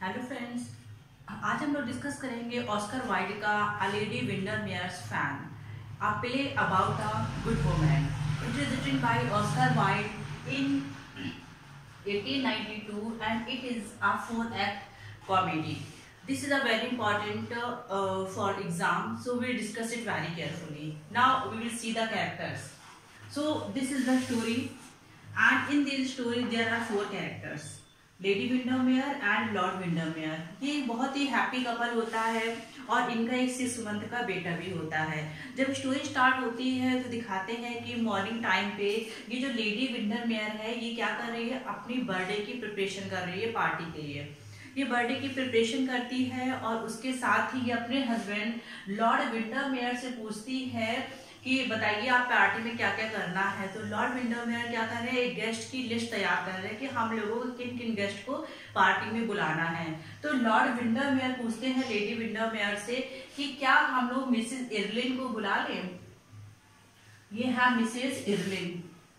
Hello friends, आज हम लोग डिस्कस करेंगे ऑस्कर वाइल्ड का a Lady Windermere's Fan, a play about a good woman. It is written by Oscar Wilde in 1892 and it is a 4-act comedy. This is a very important for exam, so we will discuss it very carefully. Now we will see the characters. So this is the story, and in this story there are 4 characters. Lady Windermere and Lord Windermere. ये बहुत ही happy couple होता है और इनका एक सुमंत का बेटा भी होता है. जब स्टोरी स्टार्ट होती है तो दिखाते हैं कि मॉर्निंग टाइम पे ये जो लेडी विंडरमेयर है ये क्या कर रही है, अपनी बर्थडे की प्रिपरेशन कर रही है पार्टी के लिए. ये बर्थडे की प्रिपरेशन करती है और उसके साथ ही ये अपने हस्बैंड लॉर्ड विंडरमेयर से पूछती है कि बताइए आप पार्टी में क्या क्या करना है. तो लॉर्ड विंडरमेयर क्या कर रहे हैं, एक गेस्ट की लिस्ट तैयार कर रहे हैं कि हम लोगों को किन किन गेस्ट को पार्टी में बुलाना है. तो लॉर्ड विंडरमेयर पूछते हैं लेडी विंडरमेयर से कि क्या हम लोग मिसेस इरलिन को बुला लें. ये है मिसेस इरलिन.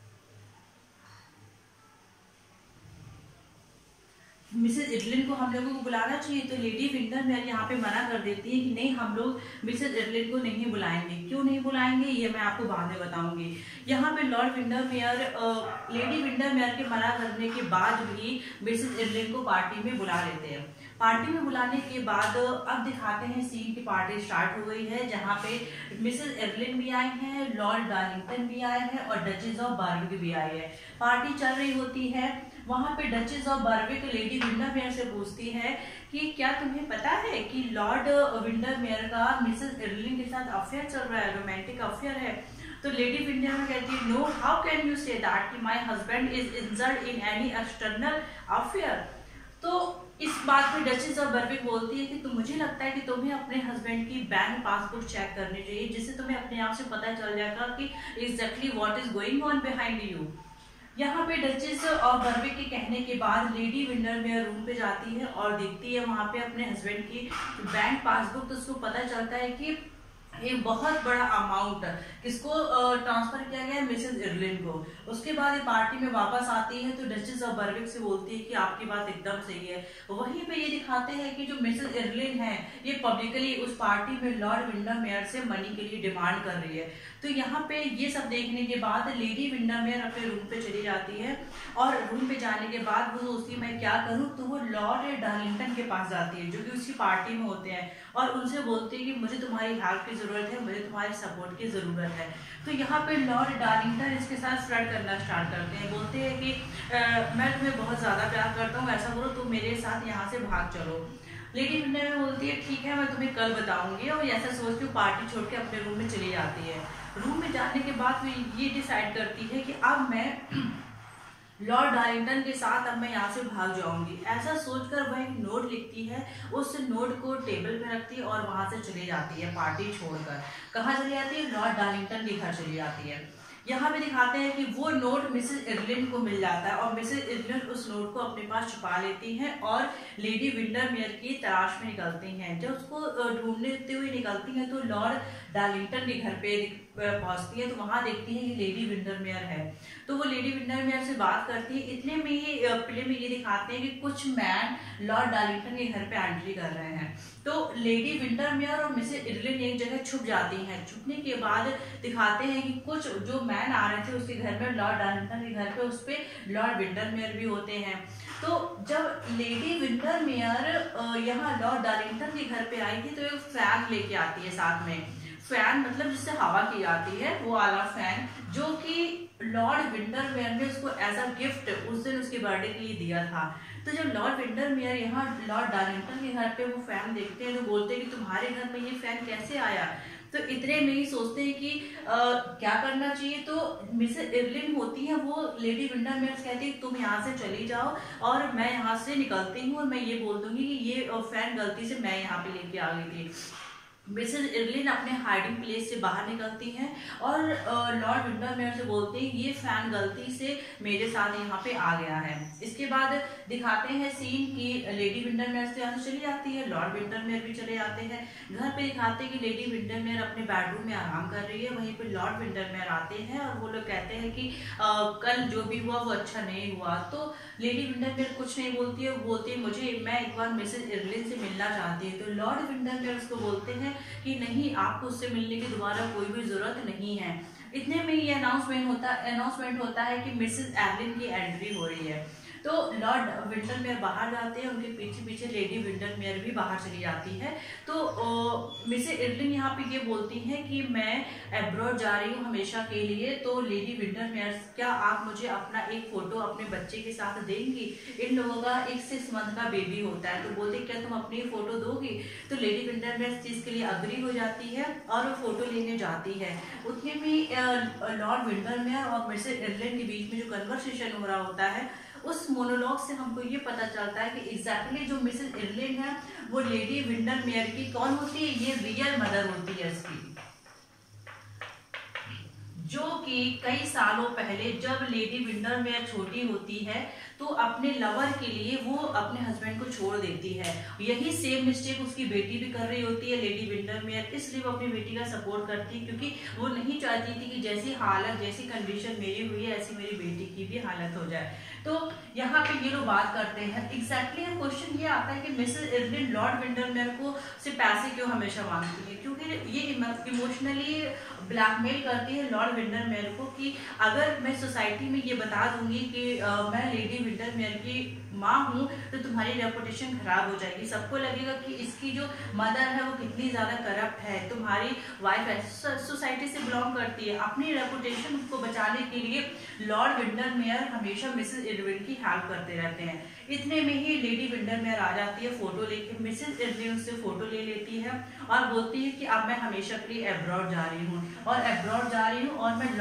मिसेस इरलिन को हम लोगों को बुलाना चाहिए. तो लेडी विंडरमेयर यहाँ पे मना कर देती है कि नहीं, हम लोग मिसेस इरलिन को नहीं बुलाएंगे. क्यों नहीं बुलाएंगे ये मैं आपको बाद में बताऊंगी. यहाँ पे लॉर्ड विंडरमेयर लेडी विंडरमेयर के मना करने के बाद भी मिसेस इरलिन को पार्टी में बुला लेते हैं. पार्टी में बुलाने के बाद अब दिखाते हैं सीन की पार्टी स्टार्ट हो गई है, जहाँ पे मिसेस इरलिन भी आई हैं, लॉर्ड डार्लिंगटन भी आए हैं और डचेस ऑफ बर्विक भी आई है. पार्टी चल रही होती है. वहां पे Duchess of Berwick Lady Windermere से पूछती है कि क्या तुम्हें पता है कि लॉर्ड विंडरमेयर का मिसेस इरलिन के साथ अफेयर चल रहा है, रोमांटिक अफेयर है. तो लेडी विंडरमेयर कहती है no, how can you say that कि my husband is insult in any external affair. तो इस बात पे डचेस ऑफ बर्विक बोलती है कि तो मुझे लगता है कि तुम्हें अपने हस्बैंड की बैंक पासबुक चेक करनी चाहिए, जिससे तुम्हें अपने आप से पता चल जाएगा कि exactly what is going on behind you. यहाँ पे डचेस ऑफ बर्विक के कहने के बाद लेडी विंडरमेयर रूम पे जाती है और देखती है वहां पे अपने हस्बैंड की बैंक पासबुक. तो उसको पता चलता है कि एक बहुत बड़ा अमाउंट किसको ट्रांसफर किया गया है, मिसेस इरलिन को. उसके बाद ये पार्टी में वापस आती है तो डचेस ऑफ बर्विक से बोलती है कि आपकी बात एकदम सही है. वहीं पे ये दिखाते हैं कि जो मिसेस इरलिन है ये पब्लिकली उस पार्टी में लॉर्ड विंडरमेयर से मनी के लिए डिमांड कर रही है. तो यहाँ पे ये सब देखने के बाद लेडी विंडरमेयर अपने रूम पे चली जाती है और रूम पे जाने के बाद वो सोचती है मैं क्या करूँ. तो वो लॉर्ड डार्लिंगटन के पास जाती है जो कि उसकी पार्टी में होते हैं और उनसे बोलती है कि मुझे तुम्हारी हेल्प की जरूरत है, मुझे तुम्हारे सपोर्ट की जरूरत है. तो यहाँ पे लॉर्ड डार्लिंगटन इसके साथ फ्लर्ट करना स्टार्ट करते हैं. बोलते हैं कि मैं तुम्हें बहुत ज्यादा प्यार करता हूँ, ऐसा करो तुम मेरे साथ यहाँ से भाग चलो. लेडी विंडरमेयर बोलती है ठीक है मैं तुम्हें कल बताऊंगी, और ऐसा सोच के पार्टी छोड़ के अपने रूम में चली जाती है. रूम में जाने के बाद वो ये डिसाइड करती है कि अब मैं लॉर्ड डार्लिंगटन के साथ अब मैं यहाँ से भाग जाऊंगी. ऐसा सोचकर वह एक नोट लिखती है, उस नोट को टेबल पे रखती है और वहां से चली जाती है पार्टी छोड़कर. कहाँ चली जाती है, लॉर्ड डार्लिंगटन के घर चली जाती है. यहाँ पे दिखाते हैं कि वो नोट मिसेस इरलिन को मिल जाता है और मिसेस इरलिन उस नोट को अपने पास छुपा लेती हैं और लेडी विंडरमेयर की तलाश में निकलती हैं. जब उसको ढूंढते हुए निकलती हैं तो लॉर्ड डार्लिंगटन के घर पे पहुंचती है. तो वहां देखती है कि लेडी विंडरमेयर है. तो वो लेडी विंडरमेयर से बात करती है. इतने में ही प्ले में ये दिखाते हैं कि कुछ मैन लॉर्ड डार्लिंगटन के घर पे एंट्री कर रहे हैं. तो लेडी विंडरमेयर और मिसेस इरलिन एक जगह छुप जाती हैं. छुपने के बाद दिखाते हैं कि कुछ जो मैन आ रहे थे उसके घर में, लॉर्ड डार्लिंगटन के घर पे, उस पे लॉर्ड विंडरमेयर भी होते हैं. तो जब लेडी विंडरमेयर यहाँ लॉर्ड डार्लिंगटन के घर पे आई थी तो एक फैन लेके आती है साथ में. फैन मतलब जिससे हवा की जाती है, वो वाला फैन जो कि लॉर्ड विंडरमेयर ने उसको एज अ गिफ्ट उस दिन उसके बर्थडे के लिए दिया था. तो जब लॉर्ड विंडरमेयर यहाँ लॉर्ड डार्लिंगटन के घर पे वो फैन देखते हैं तो बोलते हैं कि तुम्हारे घर में ये फैन कैसे आया. तो इतने में ही सोचते हैं कि क्या करना चाहिए. तो मिसेस इरलिन होती है, वो लेडी विंडरमेयर कहती है तुम यहाँ से चली जाओ और मैं यहाँ से निकलती हूँ और मैं ये बोल दूंगी कि ये फैन गलती से मैं यहाँ पे लेके आ गई थी. मिसेज इरलिन अपने हाइडिंग प्लेस से बाहर निकलती हैं और लॉर्ड विंडरमेयर से बोलते हैं ये फैन गलती से मेरे साथ यहाँ पे आ गया है। इसके बाद दिखाते हैं सीन की लेडी विंडरमेयर से यहाँ से चली जाती है, लॉर्ड विंडरमेयर भी चले जाते हैं। घर पे दिखाते हैं कि लेडी विंडरमेयर अपने बेडरूम में आराम कर रही है, वहीं पे लॉर्ड विंडरमेयर आते हैं और वो लोग कहते हैं कि कल जो भी हुआ वो अच्छा नहीं हुआ। तो लेडी विंडरमेयर कुछ नहीं बोलती है, वो बोलती है मैं एक बार मिसेज इरलिन से मिलना चाहती हूँ। तो लॉर्ड विंडरमेयर उसको बोलते हैं कि नहीं, आपको उससे मिलने की दोबारा कोई भी जरूरत नहीं है। इतने में ये अनाउंसमेंट होता है कि मिसेस एरलिन की एंट्री हो रही है। तो लॉर्ड विंडरमेयर बाहर जाते हैं, उनके पीछे पीछे लेडी विंडरमेयर भी बाहर चली जाती है। तो मिसेस इरलिन यहाँ पे ये बोलती हैं कि मैं एब्रॉड जा रही हूँ हमेशा के लिए। तो लेडी विंडरमेयर, क्या आप मुझे अपना एक फोटो अपने बच्चे के साथ देंगी? इन लोगों का एक 6 मंथ का बेबी होता है। तो बोलते क्या तुम अपनी फोटो दोगी? तो लेडी विंडरमेयर इस चीज के लिए अग्री हो जाती है और वो फोटो लेने जाती है। उतने में लॉर्ड विंडरमेयर और मिसेस इरलिन के बीच में जो कन्वर्सेशन हो रहा होता है, उस मोनोलॉग से हमको ये पता चलता है कि एग्जैक्टली जो मिसेस इरलिन है वो लेडी विंडरमेयर की कौन होती है? ये रियल मदर होती है इसकी, जो कि कई सालों पहले जब लेडी विंडरमेयर छोटी होती है तो अपने लवर के लिए वो अपने हस्बैंड को छोड़ देती है। यही सेम मिस्टेक उसकी बेटी भी कर रही होती है लेडी विंडरमेयर, इसलिए वो अपनी बेटी का सपोर्ट करती है क्योंकि वो नहीं चाहती थी कि जैसी हालत जैसी कंडीशन मेरी हुई है ऐसी मेरी बेटी की भी हालत हो जाए। तो यहाँ पे ये लोग बात करते हैं। एग्जैक्टली क्वेश्चन ये आता है कि मिसेस इरलिन लॉर्ड विंडरमेयर को से पैसे क्यों हमेशा मांगती है? क्योंकि ये इमोशनली ब्लैकमेल करती है लॉर्ड विंडरमेयर को कि अगर मैं सोसाइटी में ये बता दूंगी कि मैं लेडी विंडरमेयर की माँ हूँ तो तुम्हारी रेपुटेशन खराब हो जाएगी। सबको लगेगा कि इसकी जो मदर है वो कितनी ज्यादा करप्ट है, तुम्हारी वाइफ है, सोसाइटी से बिलोंग करती है। अपनी रेपुटेशन को बचाने के लिए लॉर्ड विंडरमेयर हमेशा मिसेस इरलिन की हेल्प करते रहते हैं। इतने में ही लेडी विंडरमेयर आ जाती है फोटो लेके। मिसेस इरलिन उससे फोटो ले लेती है और बोलती है कि अब मैं हमेशा के लिए एब्रॉड जा रही हूँ और मैं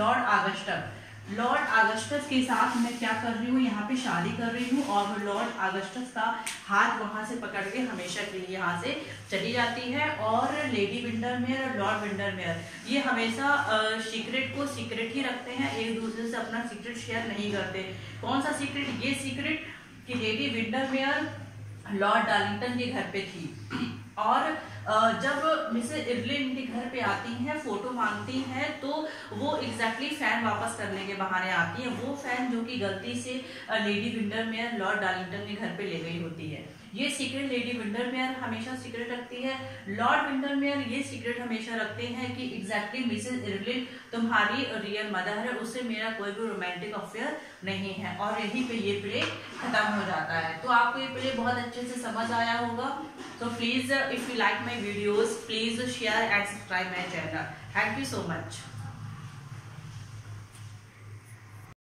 लॉर्ड ऑगस्टस के साथ मैं क्या कर रही हूँ, यहाँ पे शादी कर रही हूँ। और वो लॉर्ड ऑगस्टस का हाथ वहां से पकड़ के हमेशा के लिए यहाँ से चली जाती है। और लेडी विंडरमेयर और लॉर्ड विंडरमेयर ये हमेशा सीक्रेट को सीक्रेट ही रखते हैं, एक दूसरे से अपना सीक्रेट शेयर नहीं करते। कौन सा सीक्रेट? ये सीक्रेट कि लेडी विंडरमेयर लॉर्ड डार्लिंगटन के घर पे थी और जब मिसेस इरलिन के घर पे आती हैं, फोटो मांगती हैं, तो वो एग्जैक्टली फैन वापस करने के बहाने आती है। वो फैन जो कि गलती से लेडी विंडरमेयर लॉर्ड डार्लिंगटन के घर पे ले गई होती है। ये सीक्रेट लेडी विंडरमेयर हमेशा सीक्रेट रखती है। लॉर्ड विंडरमेयर ये सीक्रेट हमेशा रखते हैं कि एग्जैक्टली मिसेस इरलिन तुम्हारी रियल मदर है, उससे मेरा कोई भी रोमांटिक अफेयर नहीं है। और यहीं पे ये प्ले खत्म हो जाता है। तो आपको ये प्ले बहुत अच्छे से समझ आया होगा। तो please if you like my videos please share and subscribe my channel. Thank you so much.